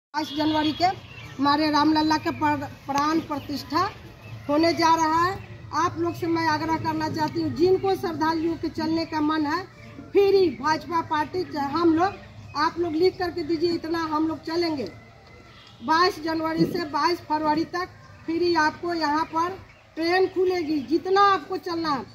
जनवरी के हमारे रामलला के प्राण प्रतिष्ठा होने जा रहा है। आप लोग से मैं आग्रह करना चाहती हूँ, जिनको श्रद्धालुओं के चलने का मन है, फिर ही भाजपा पार्टी हम लोग, आप लोग लिख करके दीजिए, इतना हम लोग चलेंगे 22 जनवरी से 22 फरवरी तक। फिर ही आपको यहाँ पर ट्रेन खुलेगी, जितना आपको चलना है।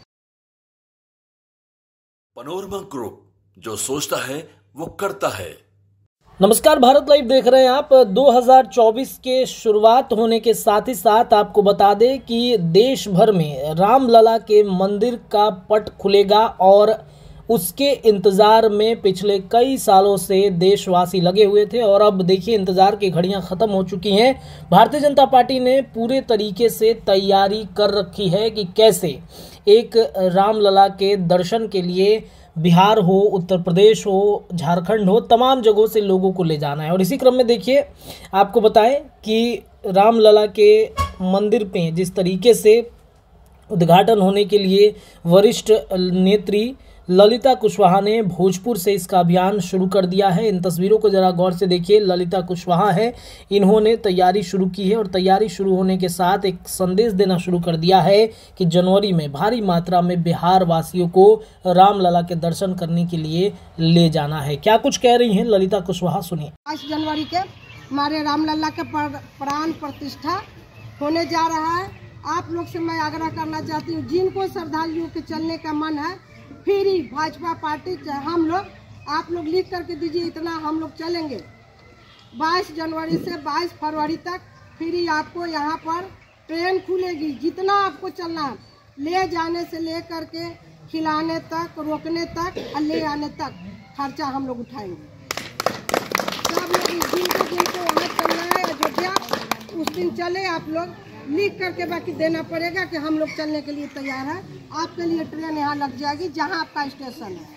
पनोरमा ग्रुप, जो सोचता है वो करता है। नमस्कार, भारत लाइव देख रहे हैं आप। 2024 के शुरुआत होने के साथ ही साथ आपको बता दें कि देश भर में रामलला के मंदिर का पट खुलेगा और उसके इंतज़ार में पिछले कई सालों से देशवासी लगे हुए थे और अब देखिए इंतज़ार की घड़ियां ख़त्म हो चुकी हैं। भारतीय जनता पार्टी ने पूरे तरीके से तैयारी कर रखी है कि कैसे एक रामलला के दर्शन के लिए बिहार हो, उत्तर प्रदेश हो, झारखंड हो, तमाम जगहों से लोगों को ले जाना है। और इसी क्रम में देखिए आपको बताएं कि रामलला के मंदिर पे जिस तरीके से उद्घाटन होने के लिए वरिष्ठ नेत्री ललिता कुशवाहा ने भोजपुर से इसका अभियान शुरू कर दिया है। इन तस्वीरों को जरा गौर से देखिए। ललिता कुशवाहा है, इन्होंने तैयारी शुरू की है और तैयारी शुरू होने के साथ एक संदेश देना शुरू कर दिया है कि जनवरी में भारी मात्रा में बिहार वासियों को रामलला के दर्शन करने के लिए ले जाना है। क्या कुछ कह रही हैं ललिता कुशवाहा, सुनिए। 22 जनवरी के हमारे रामलला के प्राण प्रतिष्ठा होने जा रहा है। आप लोग से मैं आग्रह करना चाहती हूँ, जिनको श्रद्धालुओं के चलने का मन है, फिर ही भाजपा पार्टी हम लोग, आप लोग लिख करके दीजिए, इतना हम लोग चलेंगे 22 जनवरी से 22 फरवरी तक। फिर ही आपको यहाँ पर ट्रेन खुलेगी, जितना आपको चलना है, ले जाने से ले करके खिलाने तक, रोकने तक और ले आने तक खर्चा हम लोग उठाएंगे। सब लोग जिनको वहाँ चलना है अयोध्या, उस दिन चले। आप लोग लिख करके बाकी देना पड़ेगा कि हम लोग चलने के लिए तैयार है। आपके लिए ट्रेन यहाँ लग जाएगी, जहाँ आपका स्टेशन है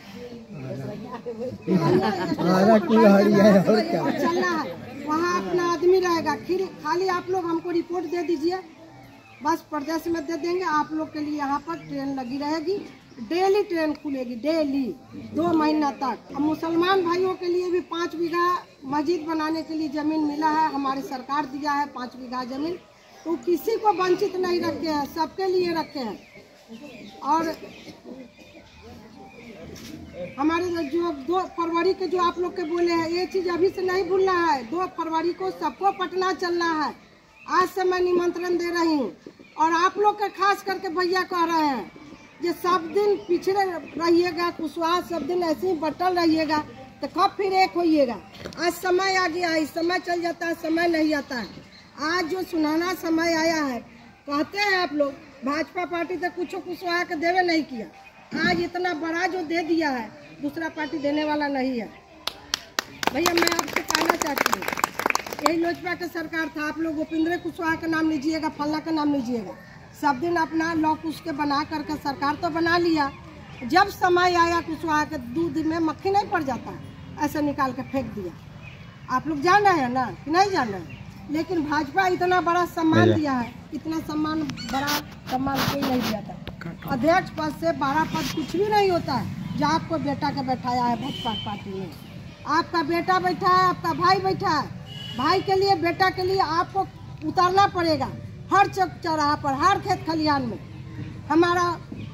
चलना है, वहाँ अपना आदमी रहेगा। फिर खाली आप लोग हमको रिपोर्ट दे दीजिए, बस प्रदेश में दे देंगे। आप लोग के लिए यहाँ पर ट्रेन लगी रहेगी, डेली ट्रेन खुलेगी, डेली 2 महीना तक। अब मुसलमान भाइयों के लिए भी 5 बीघा मस्जिद बनाने के लिए ज़मीन मिला है, हमारी सरकार दिया है 5 बीघा ज़मीन। तो किसी को वंचित नहीं रखे हैं, सबके लिए रखे हैं। और हमारे जो 2 फरवरी के जो आप लोग के बोले हैं, ये चीज़ अभी से नहीं भूलना है। 2 फरवरी को सबको पटना चलना है। आज से मैं निमंत्रण दे रही हूँ और आप लोग के खास करके भैया कह रहे हैं कि सब दिन पिछड़े रहिएगा, कुशवाहा सब दिन ऐसे ही बटल रहिएगा, तो कब फिर एक होइएगा। आज समय आ गया है, समय चल जाता है, समय नहीं आता है। आज जो सुनहरा समय आया है, कहते हैं आप लोग भाजपा पार्टी तो कुछ कुशवाहा के देवे नहीं किया, आज इतना बड़ा जो दे दिया है, दूसरा पार्टी देने वाला नहीं है। भैया मैं आपसे कहना चाहती हूँ, यही लोजपा का सरकार था। आप लोग उपेंद्र कुशवाहा का नाम लीजिएगा, फल्ला का नाम लीजिएगा, सब दिन अपना लॉक उसके बना करके सरकार तो बना लिया। जब समय आया कुशवाहा के दूध में मक्खी नहीं पड़ जाता, ऐसे निकाल के फेंक दिया। आप लोग जान रहे हैं ना कि नहीं जान रहे हैं? लेकिन भाजपा इतना बड़ा सम्मान दिया है, इतना सम्मान, बड़ा सम्मान कोई नहीं दिया था। अध्यक्ष पद से 12 पद कुछ भी नहीं होता है। जो आपको बेटा के बैठाया है भाजपा पार्टी में, आपका बेटा बैठा है, आपका भाई बैठा है। भाई के लिए, बेटा के लिए आपको उतारना पड़ेगा हर चौक चौराहा पर, हर खेत खलिहान में। हमारा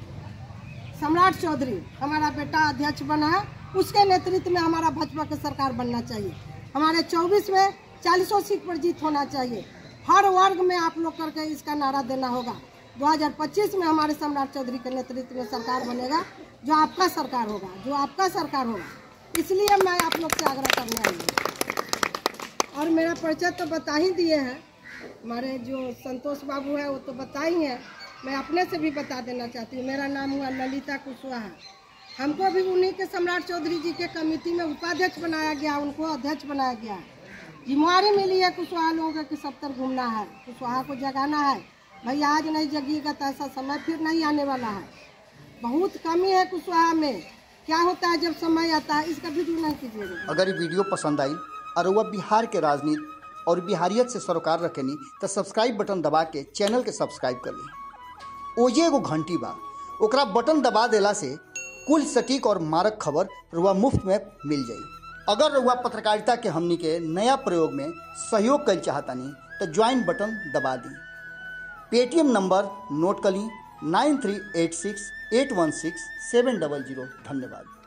सम्राट चौधरी हमारा बेटा अध्यक्ष बना है, उसके नेतृत्व में हमारा भाजपा की सरकार बनना चाहिए। हमारे 24 में 40 सीट पर जीत होना चाहिए। हर वर्ग में आप लोग करके इसका नारा देना होगा। 2025 में हमारे सम्राट चौधरी के नेतृत्व में सरकार बनेगा, जो आपका सरकार होगा, जो आपका सरकार होगा। इसलिए मैं आप लोग से आग्रह करने आई हूँ। और मेरा परिचय तो बता ही दिए हैं, हमारे जो संतोष बाबू है वो तो बता ही है। मैं अपने से भी बता देना चाहती हूँ, मेरा नाम हुआ ललिता कुशवाहा। हमको भी उन्हीं के सम्राट चौधरी जी के कमेटी में उपाध्यक्ष बनाया गया, उनको अध्यक्ष बनाया गया। जिम्मेवारी मिली है कुशवाहा लोगों के सब तरफ घूमना है, कुशवाहा को जगाना है। भैया आज नहीं जगिएगा तो ऐसा समय फिर नहीं आने वाला है। बहुत कमी है कुशवाहा में, क्या होता है जब समय आता है, इसका वीडियो नहीं कीजिएगा। अगर ये वीडियो पसंद आई और वह बिहार के राजनीति और बिहारियत से सरोकार रखेनी तो सब्सक्राइब बटन दबा के चैनल के सब्सक्राइब कर ली। ओजे एगो घंटी बा, ओकरा बटन दबा देला से कुल सटीक और मारक खबर रुआ मुफ्त में मिल जाई। अगर रउआ पत्रकारिता के हमनी के नया प्रयोग में सहयोग कर चाहतानी तो ज्वाइन बटन दबा दी। पेटीएम नंबर नोट कर ली 9386816700। धन्यवाद।